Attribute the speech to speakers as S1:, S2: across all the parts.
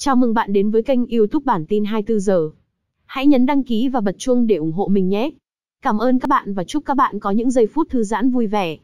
S1: Chào mừng bạn đến với kênh YouTube Bản tin 24 giờ. Hãy nhấn đăng ký và bật chuông để ủng hộ mình nhé. Cảm ơn các bạn và chúc các bạn có những giây phút thư giãn vui vẻ.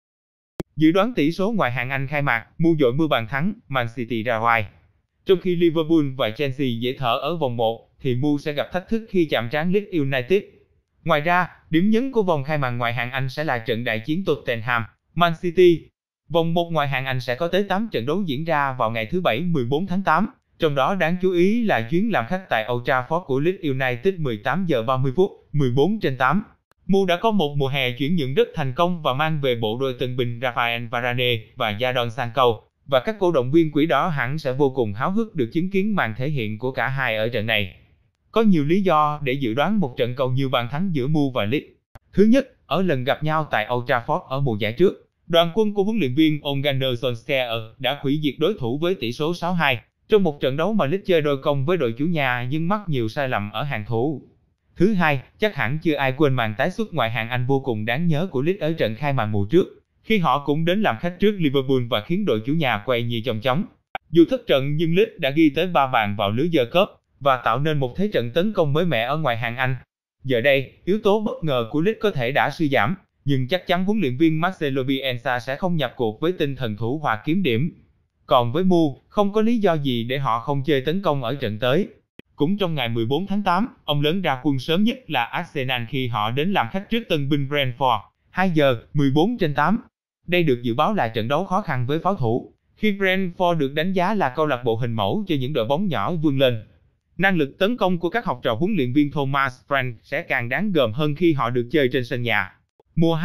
S2: Dự đoán tỷ số ngoại hạng Anh khai mạc, Mu dội mưa bàn thắng, Man City ra ngoài. Trong khi Liverpool và Chelsea dễ thở ở vòng 1, thì Mu sẽ gặp thách thức khi chạm trán Leeds United. Ngoài ra, điểm nhấn của vòng khai mạc ngoại hạng Anh sẽ là trận đại chiến Tottenham, Man City. Vòng 1 ngoại hạng Anh sẽ có tới 8 trận đấu diễn ra vào ngày thứ Bảy 14 tháng 8, trong đó đáng chú ý là chuyến làm khách tại Old Trafford của Leeds United 18 giờ 30 phút, 14/8. Mu đã có một mùa hè chuyển nhượng rất thành công và mang về bộ đôi tân binh Rafael Varane và Jadon Sancho, và các cổ động viên Quỷ Đỏ hẳn sẽ vô cùng háo hức được chứng kiến màn thể hiện của cả hai ở trận này. Có nhiều lý do để dự đoán một trận cầu nhiều bàn thắng giữa Mu và Leeds. Thứ nhất, ở lần gặp nhau tại Old Trafford ở mùa giải trước, đoàn quân của huấn luyện viên Ole Gunnar Solskjaer đã hủy diệt đối thủ với tỷ số 6-2, trong một trận đấu mà Leeds chơi đôi công với đội chủ nhà nhưng mắc nhiều sai lầm ở hàng thủ. Thứ hai, chắc hẳn chưa ai quên màn tái xuất ngoại hạng Anh vô cùng đáng nhớ của Leeds ở trận khai mạc mùa trước, khi họ cũng đến làm khách trước Liverpool và khiến đội chủ nhà quay như chong chóng. Dù thất trận nhưng Leeds đã ghi tới 3 bàn vào lưới giơ cướp và tạo nên một thế trận tấn công mới mẻ ở ngoại hạng Anh. Giờ đây, yếu tố bất ngờ của Leeds có thể đã suy giảm, nhưng chắc chắn huấn luyện viên Marcelo Bielsa sẽ không nhập cuộc với tinh thần thủ hòa kiếm điểm. Còn với Mu, không có lý do gì để họ không chơi tấn công ở trận tới. Cũng trong ngày 14 tháng 8, ông lớn ra quân sớm nhất là Arsenal khi họ đến làm khách trước tân binh Brentford, 2 giờ, 14/8. Đây được dự báo là trận đấu khó khăn với pháo thủ, khi Brentford được đánh giá là câu lạc bộ hình mẫu cho những đội bóng nhỏ vươn lên. Năng lực tấn công của các học trò huấn luyện viên Thomas Frank sẽ càng đáng gờm hơn khi họ được chơi trên sân nhà. Mùa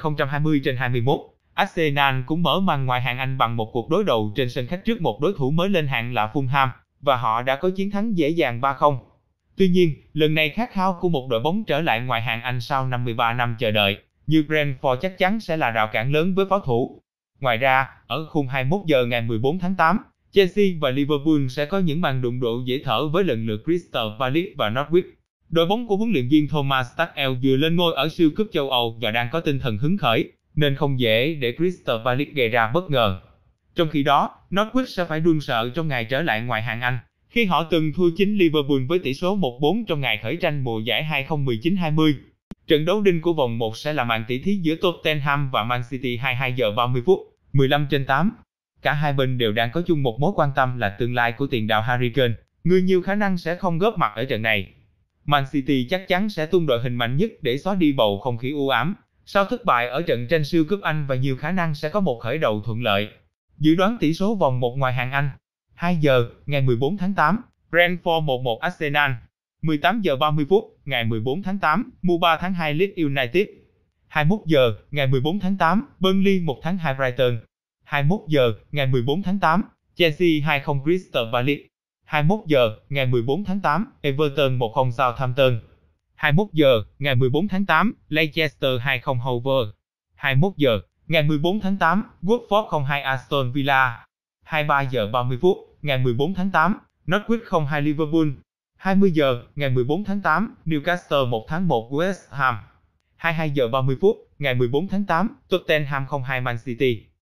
S2: 2020-21, Arsenal cũng mở màn ngoại hạng Anh bằng một cuộc đối đầu trên sân khách trước một đối thủ mới lên hạng là Fulham, và họ đã có chiến thắng dễ dàng 3-0. Tuy nhiên, lần này khát khao của một đội bóng trở lại ngoại hạng Anh sau 53 năm chờ đợi, như Brentford chắc chắn sẽ là rào cản lớn với pháo thủ. Ngoài ra, ở khung 21 giờ ngày 14 tháng 8, Chelsea và Liverpool sẽ có những màn đụng độ dễ thở với lần lượt Crystal Palace và Norwich. Đội bóng của huấn luyện viên Thomas Tuchel vừa lên ngôi ở siêu cúp châu Âu và đang có tinh thần hứng khởi, nên không dễ để Crystal Palace gây ra bất ngờ. Trong khi đó, Norwich sẽ phải run sợ trong ngày trở lại ngoại hạng Anh, khi họ từng thua chính Liverpool với tỷ số 1-4 trong ngày khởi tranh mùa giải 2019-20. Trận đấu đinh của vòng 1 sẽ là màn tỷ thí giữa Tottenham và Man City 22 giờ 30 phút, 15/8. Cả hai bên đều đang có chung một mối quan tâm là tương lai của tiền đạo Harry Kane, người nhiều khả năng sẽ không góp mặt ở trận này. Man City chắc chắn sẽ tung đội hình mạnh nhất để xóa đi bầu không khí u ám sau thất bại ở trận tranh siêu cúp Anh và nhiều khả năng sẽ có một khởi đầu thuận lợi. Dự đoán tỷ số vòng 1 ngoại hạng Anh. 2 giờ, ngày 14 tháng 8, Brentford 1-1 Arsenal. 18 giờ 30 phút, ngày 14 tháng 8, Mu 3 tháng 2 Leeds United. 21 giờ, ngày 14 tháng 8, Burnley 1 tháng 2 Brighton. 21 giờ, ngày 14 tháng 8, Chelsea 2-0 Crystal Palace. 21 giờ, ngày 14 tháng 8, Everton 1-0 Southampton. 21 giờ, ngày 14 tháng 8, Leicester 2-0 Hove. 21 giờ, ngày 14 tháng 8, Watford 0-2 Aston Villa. 23 giờ 30 phút, ngày 14 tháng 8, Norwich 0-2 Liverpool. 20 giờ, ngày 14 tháng 8, Newcastle 1-1 West Ham. 22 giờ 30 phút, ngày 14 tháng 8, Tottenham 0-2 Man City.